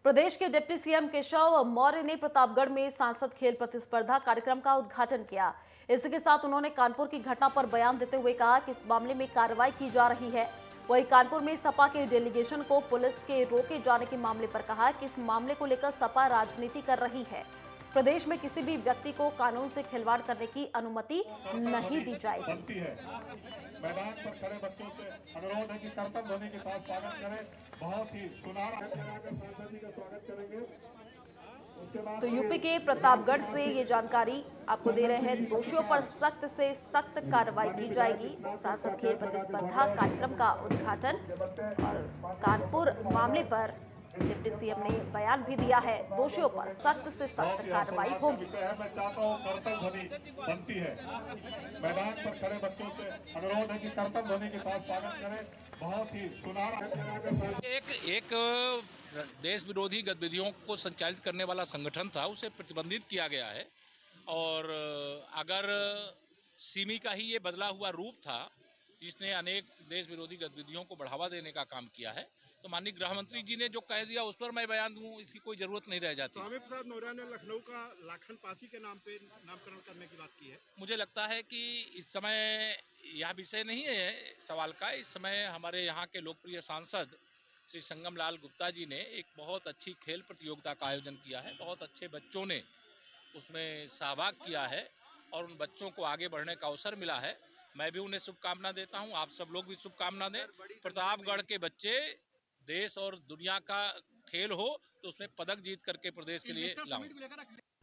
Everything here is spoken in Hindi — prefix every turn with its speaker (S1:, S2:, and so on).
S1: प्रदेश के डिप्टी सीएम केशव मौर्य ने प्रतापगढ़ में सांसद खेल प्रतिस्पर्धा कार्यक्रम का उद्घाटन किया। इसी के साथ उन्होंने कानपुर की घटना पर बयान देते हुए कहा कि इस मामले में कार्रवाई की जा रही है। वहीं कानपुर में सपा के डेलीगेशन को पुलिस के रोके जाने के मामले पर कहा कि इस मामले को लेकर सपा राजनीति कर रही है। प्रदेश में किसी भी व्यक्ति को कानून से खिलवाड़ करने की अनुमति नहीं दी जाएगी।
S2: मैदान पर खड़े बच्चों से अनुरोध है कि करतब ध्वनि के साथ स्वागत करें। बहुत ही सुनारा सांसद जी का स्वागत करेंगे।
S1: तो यूपी के प्रतापगढ़ से ये जानकारी आपको दे रहे हैं। दोषियों पर सख्त से सख्त कार्रवाई की जाएगी। सांसद खेल प्रतिस्पर्धा कार्यक्रम का उद्घाटन और कानपुर मामले पर डिप्टी सीएम ने बयान भी दिया है। दोषियों पर सख्त से सख्त कार्रवाई होगी।
S2: मैं चाहता हूँ करतब ध्वनि बनती है। मैदान पर खड़े बच्चों से अनुरोध है कि करतब ध्वनि के साथ स्वागत करें। बहुत ही सुनारा
S3: एक देश विरोधी गतिविधियों को संचालित करने वाला संगठन था, उसे प्रतिबंधित किया गया है। और अगर सिमी का ही ये बदला हुआ रूप था जिसने अनेक देश विरोधी गतिविधियों को बढ़ावा देने का काम किया है, तो माननीय गृह मंत्री जी ने जो कह दिया उस पर मैं बयान दूं, इसकी कोई जरूरत नहीं रह जाती।
S2: स्वामी प्रसाद मौर्य ने लखनऊ का लाखन पासी के नाम पे नामकरण करने की बात की है।
S3: मुझे लगता है कि इस समय यह विषय नहीं है सवाल का। इस समय हमारे यहाँ के लोकप्रिय सांसद श्री संगम लाल गुप्ता जी ने एक बहुत अच्छी खेल प्रतियोगिता का आयोजन किया है। बहुत अच्छे बच्चों ने उसमें सहभाग किया है और उन बच्चों को आगे बढ़ने का अवसर मिला है। मैं भी उन्हें शुभकामना देता हूं। आप सब लोग भी शुभकामना दें। प्रतापगढ़ के बच्चे देश और दुनिया का खेल हो तो उसमें पदक जीत करके प्रदेश के लिए लाऊं।